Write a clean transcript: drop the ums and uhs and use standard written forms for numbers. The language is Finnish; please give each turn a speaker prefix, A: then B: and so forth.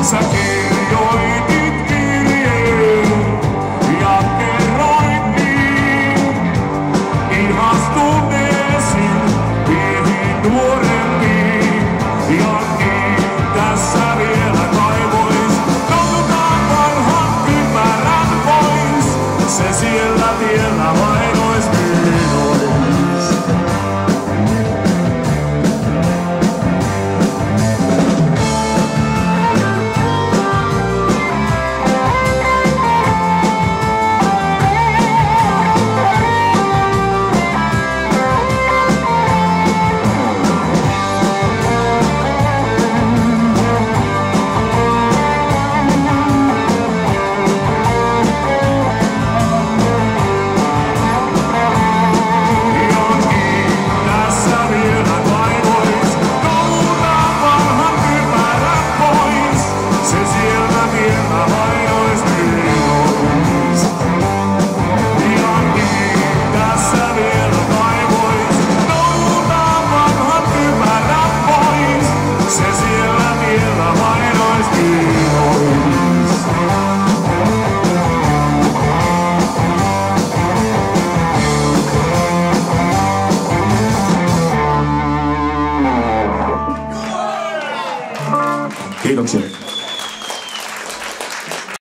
A: Sä kirjoitit kirjeen ja kerroit niin ihastuneesin pieniin nuorempiin. Ja niin tässä vielä kaivois, noutaan vanhan kypärän pois. Se siellä vielä vain ois viinois.
B: Kiitoksia.